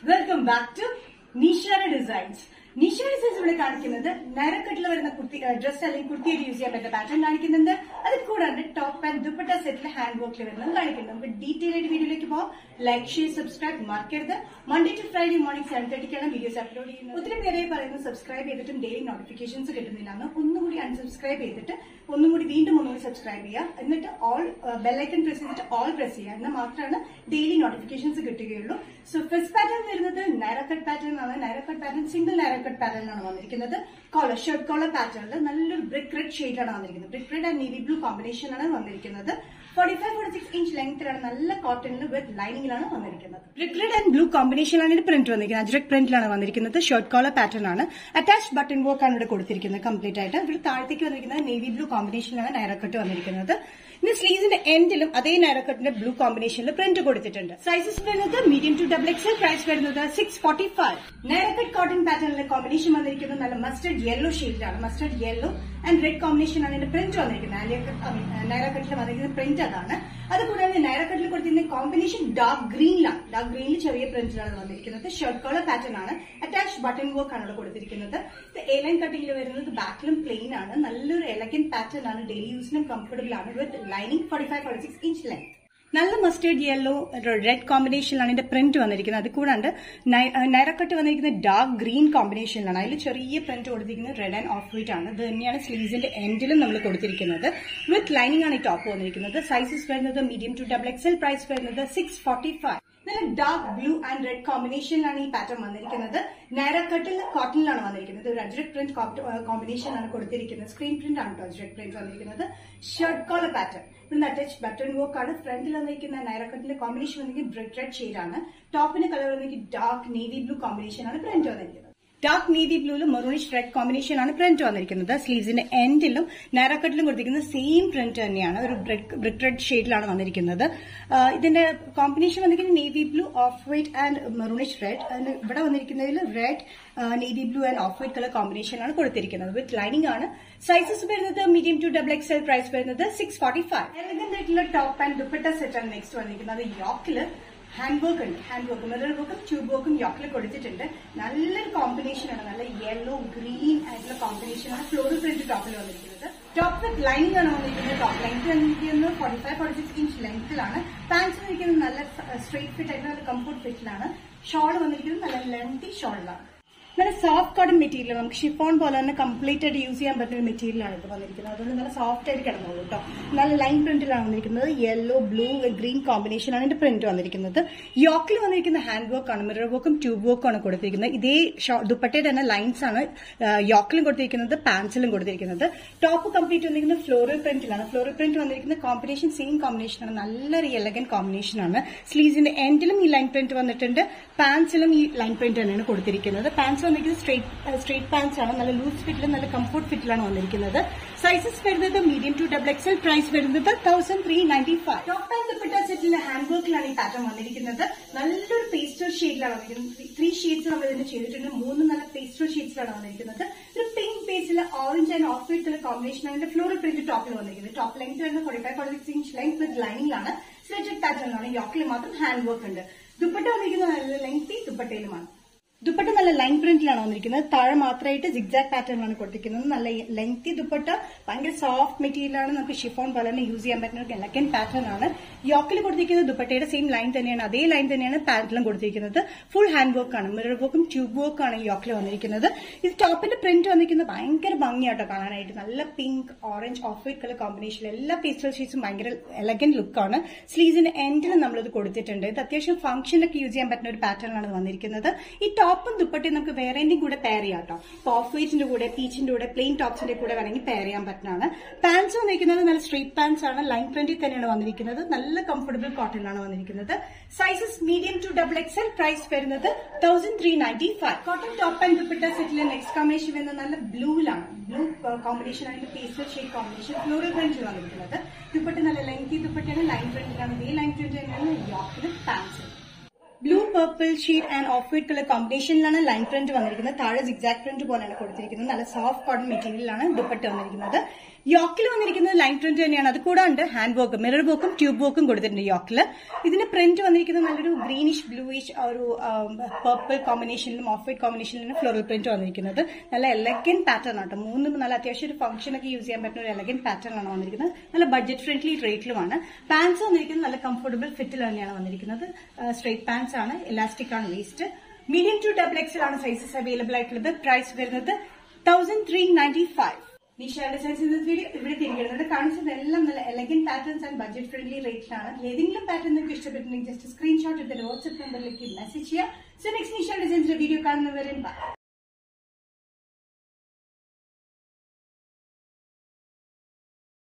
Welcome back to Nishara Designs. Nishara Designs ഇവിടെ കാണിക്കുന്നത് നൈറക്കട്ടിൽ വരുന്ന ഡ്രസ് അല്ലെങ്കിൽ കുർത്തിയായിട്ട് യൂസ് ചെയ്യാൻ പറ്റുന്ന പാറ്റേൺ കാണിക്കുന്നുണ്ട്. അത് കൂടാതെ ടോപ്പ് ആൻഡ് ദുപ്പട്ട സെറ്റിൽ ഹാൻഡ് വർക്കിൽ വരുന്നത് കാണിക്കുന്നുണ്ട്. നമുക്ക് ഡീറ്റെയിൽ ആയിട്ട് വീഡിയോയിലേക്ക് പോകാം. ലൈക്ക്, ഷെയർ, സബ്സ്ക്രൈബ് മറക്കരുത്. Monday to Friday morning 7:30 videos upload ചെയ്യുന്നത്. ഒത്തിരി പേരെ പറയുന്നത് സബ്സ്ക്രൈബ് ചെയ്തിട്ടും ഡെയിലി നോട്ടിഫിക്കേഷൻസ് കിട്ടുന്നില്ല. ഒന്നുകൂടി അൺസബ്സ്ക്രൈബ് ചെയ്തിട്ട് ഒന്നുകൂടി സബ്സ്ക്രൈബ് ചെയ്യുക. എന്നിട്ട് ഓൾ ബെല്ലൈക്കൺ പ്രസ് ചെയ്തിട്ട് ഓൾ പ്രസ് ചെയ്യുക. എന്നാൽ മാത്രമാണ് ഡെയിലി നോട്ടിഫിക്കേഷൻസ് കിട്ടുകയുള്ളൂ. സോ ഫസ്റ്റ് പാറ്റേൺ വരുന്നത് നൈറക്കട്ട് പാറ്റേൺ ആണ്. Naira cut pattern single Naira cut pattern ആണ് വന്നിരിക്കുന്നത്. കോളർ ഷർട്ട് കോളർ പാറ്റേണിൽ നല്ലൊരു ബ്രിക്ക് റെഡ് ഷെയ്ഡാണ് വന്നിരിക്കുന്നത്. Brick red and navy blue combination ആണ് വന്നിരിക്കുന്നത്. 45-46 ഇഞ്ച് ലെങ്ത്തിലാണ്. നല്ല കോട്ടണിൽ വിത്ത് ലൈനിങ്ങിലാണ് വന്നിരിക്കുന്നത്. ബ്രിക്ക് റെഡ് ആൻഡ് ബ്ലൂ കോമ്പിനേഷനിലാണ് ഇതിന്റെ പ്രിന്റ് വന്നിരിക്കുന്നത്. അജ്രക് പ്രിന്റിലാണ് വന്നിരിക്കുന്നത്. ഷർട്ട് കോളർ പാറ്റേൺ ആണ്. അറ്റാച്ച് ബട്ടൺ വർക്ക് ആണ് ഇവിടെ കൊടുത്തിരിക്കുന്നത് കംപ്ലീറ്റ് ആയിട്ട്. ഇവിടെ താഴത്തേക്ക് വന്നിരിക്കുന്നത് നേവി ബ്ലൂ കോമ്പിനേഷനിലാണ് നൈറക്കട്ട് വന്നിരിക്കുന്നത്. ഇനി സ്ലീവ്സിന്റെ എൻഡിലും അതേ നൈറക്കട്ടിന്റെ ബ്ലൂ കോമ്പിനേഷനിൽ പ്രിന്റ് കൊടുത്തിട്ടുണ്ട്. സൈസസ് വരുന്നത് മീഡിയം ടു XXL. പ്രൈസ് വരുന്നത് 645. നൈറക്കട്ട് കോട്ടൺ പാറ്റേണിലെ കോമ്പിനേഷൻ വന്നിരിക്കുന്നത് നല്ല മസ്റ്റർഡ് യെല്ലോ ഷെയ്ഡിലാണ്. Mustard yellow and red combination ആണ് ഇതിന്റെ പ്രിന്റ് വന്നിരിക്കുന്നത്. നൈറക്കട്ടിൽ വന്നിരിക്കുന്ന പ്രിന്റ് അതാണ്. അതുകൂടാതെ നൈറക്കട്ടിൽ കൊടുത്തിരുന്ന കോമ്പിനേഷൻ ഡാർക്ക് ഗ്രീനിലാണ്. ഡാർക്ക് ഗ്രീനിൽ ചെറിയ പ്രിന്റിലാണ് വന്നിരിക്കുന്നത്. ഷർട്ട് കോളർ പാറ്റേൺ ആണ്. അറ്റാച്ച് ബട്ടൺ വർക്ക് ആണ് കൊടുത്തിരിക്കുന്നത്. ഇത് എ ലൈൻ കട്ടിംഗിൽ വരുന്നത് ബാക്കിലും പ്ലെയിൻ ആണ്. നല്ലൊരു എലഗന്റ് പാറ്റേൺ ആണ്. ഡെയിലി യൂസിനും കംഫർട്ടബിൾ ആണ്. With lining 45-46 inch length. നല്ല മസ്റ്റേർഡ് യെല്ലോ റെഡ് കോമ്പിനേഷനിലാണ് ഇതിന്റെ പ്രിന്റ് വന്നിരിക്കുന്നത്. അത് കൂടാണ്ട് നൈറക്കട്ട് വന്നിരിക്കുന്ന ഡാർക്ക് ഗ്രീൻ കോമ്പിനേഷനിലാണ്. അതിൽ ചെറിയ പ്രിന്റ് കൊടുത്തിരിക്കുന്നത് റെഡ് ആൻഡ് ഓഫ് വൈറ്റ് ആണ്. ഇത് തന്നെയാണ് സ്ലീവ്സിന്റെ എൻഡിലും നമ്മൾ കൊടുത്തിരിക്കുന്നത്. വിത്ത് ലൈനിങ് ആണ് ഈ ടോപ്പ് വന്നിരിക്കുന്നത്. സൈസസ് വരുന്നത് മീഡിയം ടു XXL. പ്രൈസ് വരുന്നത് 645. നല്ല ഡാർക്ക് ബ്ലൂ ആൻഡ് റെഡ് കോമ്പിനേഷനിലാണ് ഈ പാറ്റേൺ വന്നിരിക്കുന്നത്. നൈറക്കട്ടിൽ കോട്ടണിലാണ് വന്നിരിക്കുന്നത്. ഒരു അജ്രക് പ്രിന്റ് കോമ്പിനേഷൻ ആണ് കൊടുത്തിരിക്കുന്നത്. സ്ക്രീൻ പ്രിന്റ് ആണ് കേട്ടോ അജ്രക് പ്രിന്റ് വന്നിരിക്കുന്നത്. Shirt collar pattern. പിന്നെ അറ്റാച്ച് ബട്ടൺ വർക്ക് ആണ്. ഫ്രണ്ടിൽ വന്നിരിക്കുന്ന നൈറക്കട്ടിന്റെ കോമ്പിനേഷൻ വന്നിരിക്കുന്നത് ബ്രിക്ക് റെഡ് ഷെയ്ഡ് ആണ്. ടോപ്പിന്റെ കളർ വന്നിരിക്കുന്നത് ഡാർക്ക് നേവി ബ്ലൂ കോമ്പിനേഷൻ ആണ് പ്രിന്റ് വന്നിരിക്കുന്നത്. ഡാർക്ക് നേവി ബ്ലൂവിലും മെറൂണിഷ് റെഡ് കോമ്പിനേഷൻ ആണ് പ്രിന്റ് വന്നിരിക്കുന്നത്. സ്ലീവ്സിന്റെ എൻഡിലും നൈറക്കട്ടിലും കൊടുത്തിരിക്കുന്ന സെയിം പ്രിന്റ് തന്നെയാണ്. ഒരു ബ്രിക്ക് റെഡ് ഷെയ്ഡിലാണ് വന്നിരിക്കുന്നത്. ഇതിന്റെ കോമ്പിനേഷൻ വന്നിരിക്കുന്നത് navy blue, off white and maroonish red. ഇവിടെ വന്നിരിക്കുന്നതിൽ red, navy blue and off white colour കോമ്പിനേഷനാണ് കൊടുത്തിരിക്കുന്നത്. വിത്ത് ലൈനിങ് ആണ്. സൈസസ് വരുന്നത് മീഡിയം ടു XXL. പ്രൈസ് വരുന്നത് 645. എലഗന്റ് ആയിട്ടുള്ള ടോപ്പ് ആൻഡ് ദുപ്പട്ട സെറ്റ് ആണ് നെക്സ്റ്റ് വന്നിരിക്കുന്നത്. യോക്കില് ഹാൻഡ് വർക്ക് ഉണ്ട്. ഹാൻഡ് വർക്കും മിറർ വർക്കും ട്യൂബ് വർക്കും യോക്കിൽ കൊടുത്തിട്ടുണ്ട്. നല്ലൊരു കോമ്പിനേഷൻ ആണ്. നല്ല യെല്ലോ ഗ്രീൻ ആയിട്ടുള്ള കോമ്പിനേഷൻ ആണ്. ഫ്ലോറൽ പ്രിന്റ് ടോപ്പിൽ വന്നിരിക്കുന്നത്. ടോപ്പ് വിത്ത് ലൈനിങ് ആണ് വന്നിരിക്കുന്നത്. ടോപ്പ് ലെങ്ത് വന്നിരിക്കുന്നത് 45-46 ഇഞ്ച് ലെങ്ത്തിലാണ്. പാൻസ് വന്നിരിക്കുന്നത് നല്ല സ്ട്രെയിറ്റ് ഫിറ്റ് ആയിട്ട് നല്ല കംഫർട്ട് ഫിറ്റിലാണ്. ഷോൾ വന്നിരിക്കുന്നത് നല്ല ലെങ്തി ഷോളിലാണ്. നല്ല സോഫ്റ്റ് കോട്ടൺ മെറ്റീരിയൽ, നമുക്ക് ഷിഫോൺ പോലെ തന്നെ കംപ്ലീറ്റ് ആയിട്ട് യൂസ് ചെയ്യാൻ പറ്റുന്ന മെറ്റീരിയലാണ് ഇത് വന്നിരിക്കുന്നത്. അതുകൊണ്ട് നല്ല സോഫ്റ്റ് ആയിട്ട് കിടന്നോളൂ കേട്ടോ. നല്ല ലൈൻ പ്രിന്റിലാണ് വന്നിരിക്കുന്നത്. യെല്ലോ, ബ്ലൂ, ഗ്രീൻ കോമ്പിനേഷനാണ് ഇതിന്റെ പ്രിന്റ് വന്നിരിക്കുന്നത്. യോക്കിൽ വന്നിരിക്കുന്ന ഹാൻഡ് വർക്ക് ആണ്. മിറർ വർക്കും ട്യൂബ് വർക്കും ആണ് കൊടുത്തിരിക്കുന്നത്. ഇതേ ദുപ്പട്ടയുടെ തന്നെ ലൈൻസ് ആണ് യോക്കിലും കൊടുത്തിരിക്കുന്നത്, പാൻസിലും കൊടുത്തിരിക്കുന്നത്. ടോപ്പ് കംപ്ലീറ്റ് വന്നിരിക്കുന്നത് ഫ്ലോറൽ പ്രിന്റിലാണ്. ഫ്ലോറൽ പ്രിന്റ് വന്നിരിക്കുന്ന കോമ്പിനേഷൻ സെയിം കോമ്പിനേഷനാണ്. നല്ലൊരു എലഗന്റ് കോമ്പിനേഷനാണ്. സ്ലീവ്സിന്റെ എൻഡിലും ഈ ലൈൻ പ്രിന്റ് വന്നിട്ടുണ്ട്. പാൻസിലും ഈ ലൈൻ പ്രിന്റ് തന്നെയാണ് കൊടുത്തിരിക്കുന്നത്. പാൻസ് വന്നിരിക്കുന്നത് സ്ട്രേറ്റ് പാൻസ് ആണ്. നല്ല ലൂസ് ഫിറ്റിലും നല്ല കംഫർട്ട് ഫിറ്റിലാണ് വന്നിരിക്കുന്നത്. സൈസസ് വരുന്നത് മീഡിയം ടു XXL. പ്രൈസ് വരുന്നത് 1395. ടോപ്പ് ആൻഡ് ദുപ്പട്ട സെറ്റിലെ ഹാൻഡ് വർക്കിലാണ് ഈ പാറ്റേൺ വന്നിരിക്കുന്നത്. നല്ലൊരു പേസ്റ്റൽ ഷെയ്ഡിലാണ് വന്നിരിക്കുന്നത്. 3 ഷെയ്ഡ്സ് നമ്മൾ ഇതിന് ചെയ്തിട്ടുണ്ട്. 3 നല്ല പേസ്റ്റൽ ഷെയ്ഡ്സിലാണ് വന്നിരിക്കുന്നത്. ഒരു പിങ്ക് ബേസിൽ orange and off white colour combination ആണ് ഫ്ലോറൽ പ്രിന്റ് ടോപ്പിൽ വന്നിരിക്കുന്നത്. ടോപ്പ് ലെങ്ത് വരുന്നത് 45-46 ഇഞ്ച് ലെങ്ത് വിത്ത് ലൈനിങ്ങിലാണ്. സ്ലിറ്റഡ് പാറ്റേൺ ആണ്. യോക്കിൽ മാത്രം ഹാൻഡ് വർക്ക് ഉണ്ട്. ദുപ്പട്ട വന്നിരിക്കുന്നത് നല്ല ലെങ്തി ദുപ്പട്ടയിലുമാണ്. ദുപ്പട്ട നല്ല ലൈൻ പ്രിന്റിലാണ് വന്നിരിക്കുന്നത്. താഴെ മാത്രമായിട്ട് സിഗ്സാഗ് പാറ്റേണിലാണ് കൊടുത്തിരിക്കുന്നത്. നല്ല ലെങ്തി ദുപ്പട്ട, ഭയങ്കര സോഫ്റ്റ് മെറ്റീരിയലാണ്. നമുക്ക് ഷിഫോൺ പോലെ തന്നെ യൂസ് ചെയ്യാൻ പറ്റുന്ന ഒരു എലഗന്റ് പാറ്റേൺ ആണ്. യോക്കിൽ കൊടുത്തിരിക്കുന്നത് ദുപ്പട്ടയുടെ സെയിം ലൈൻ തന്നെയാണ്. അതേ ലൈൻ തന്നെയാണ് പാന്റിലും കൊടുത്തിരിക്കുന്നത്. ഫുൾ ഹാൻഡ് വർക്ക് ആണ്. മിറർ വർക്കും ട്യൂബ് വർക്കും ആണ് യോക്കിൽ വന്നിരിക്കുന്നത്. ഇത് ടോപ്പിന്റെ പ്രിന്റ് വന്നിരിക്കുന്നത് ഭയങ്കര ഭംഗിയാട്ടോ കാണാനായിട്ട്. നല്ല pink, orange, off white colour combination. എല്ലാ പേസ്റ്റൽ ഷെയ്ഡ്സും ഭയങ്കര എലഗന്റ് ലുക്കാണ്. സ്ലീവ്സിന്റെ എൻഡിൽ നമ്മളിത് കൊടുത്തിട്ടുണ്ട്. ഇത് അത്യാവശ്യം ഫംഗ്ഷനൊക്കെ യൂസ് ചെയ്യാൻ പറ്റുന്ന ഒരു പാറ്റേൺ ആണ് വന്നിരിക്കുന്നത്. ഈ ടോപ്പും ദുപ്പട്ടയും നമുക്ക് വേറെയും കൂടെ പെയർ ചെയ്യാം കേട്ടോ. ഓഫ് വൈറ്റിന്റെ കൂടെ, പീച്ചിന്റെ കൂടെ, പ്ലെയിൻ ടോപ്സിന്റെ കൂടെ വേണമെങ്കിൽ പെയർ ചെയ്യാൻ പറ്റുന്നതാണ്. പാൻസ് വന്നിരിക്കുന്നത് നല്ല സ്ട്രെയിറ്റ് പാൻസ് ആണ്. ലൈൻ പ്രിന്റിൽ തന്നെയാണ് വന്നിരിക്കുന്നത്. നല്ല കംഫർട്ടബിൾ കോട്ടണിലാണ് വന്നിരിക്കുന്നത്. Sizes medium to XXL. Price വരുന്നത് 1395. കോട്ടൺ ടോപ്പ് ആൻഡ് ദുപ്പട്ട സെറ്റിലെ നെക്സ്റ്റ് കോമ്പിനേഷൻ വരുന്നത് നല്ല ബ്ലൂയിലാണ്. ബ്ലൂ കോമ്പിനേഷൻ ആണ്. പേസ്റ്റൽ ഷെയ്ഡ് കോമ്പിനേഷൻ ഫ്ലോറൽ പ്രിന്റിൽ വന്നിരിക്കുന്നത്. ദുപ്പട്ട നല്ല ലെങ്തി ദുപ്പട്ടയാണ്. ലൈൻ പ്രിന്റിലാണ്. ഇതേ ലൈൻ പ്രിന്റ് തന്നെയാണ് യോക്കിലും പാൻസും. Blue, purple shade and off white colour കോമ്പിനേഷനിലാണ് ലൈൻ പ്രിന്റ് വന്നിരിക്കുന്നത്. താഴെ സിഗ്സാഗ് പ്രിന്റ് പോലെയാണ് കൊടുത്തിരിക്കുന്നത്. നല്ല സോഫ്റ്റ് കോട്ടൺ മെറ്റീരിയലാണ് ദുപ്പട്ട വന്നിരിക്കുന്നത്. യോക്കിൽ വന്നിരിക്കുന്നത് ലൈൻ പ്രിന്റ് തന്നെയാണ്. അത് കൂടാണ്ട് ഹാൻഡ് വർക്ക്, മിറർ വർക്കും ട്യൂബ് വർക്കും കൊടുത്തിട്ടുണ്ട് യോക്കില്. ഇതിന് പ്രിന്റ് വന്നിരിക്കുന്നത് നല്ലൊരു ഗ്രീനിഷ് ബ്ലൂയിഷ് ഒരു പർപ്പിൾ കോമ്പിനേഷനിലും ഓഫ് വൈറ്റ് കോമ്പിനേഷനിലും ഫ്ലോറൽ പ്രിന്റ് വന്നിരിക്കുന്നത്. നല്ല എലഗന്റ് പാറ്റേൺ ആട്ടോ. മൂന്നും നല്ല അത്യാവശ്യം ഒരു ഫംഗ്ഷൻ ഒക്കെ യൂസ് ചെയ്യാൻ പറ്റുന്ന ഒരു എലഗന്റ് പാറ്റേൺ ആണ് വന്നിരിക്കുന്നത്. നല്ല ബഡ്ജറ്റ് ഫ്രണ്ട്ലി റേറ്റിലുമാണ്. പാൻസ് വന്നിരിക്കുന്നത് നല്ല കംഫർട്ടബിൾ ഫിറ്റിൽ തന്നെയാണ് വന്നിരിക്കുന്നത്. സ്ട്രേറ്റ് പാൻസ് ആണ്, ഇലാസ്റ്റിക് ആണ് waist. Medium to double XL ആണ് സൈസസ് അവൈലബിൾ ആയിട്ടുള്ളത്. പ്രൈസ് വരുന്നത് 1395. നിഷ ഡിസൈൻസ് ഇന്നത്തെ വീഡിയോ ഇവിടെ തിരികെ കാണിച്ചത് എല്ലാം നല്ല elegant patterns and budget friendly റേറ്റിലാണ്. ഏതെങ്കിലും പാറ്റേൺ നിങ്ങൾക്ക് ഇഷ്ടപ്പെട്ടിട്ടുണ്ടെങ്കിൽ ജസ്റ്റ് സ്ക്രീൻഷോട്ട് എടുത്തിട്ട് വാട്സ്ആപ്പ് നമ്പറിലേക്ക് മെസ്സേജ് ചെയ്യാം. സോ നെക്സ്റ്റ് നിഷ ഡിസൈൻസിന്റെ വീഡിയോ കാണുന്നവരെ ബൈ.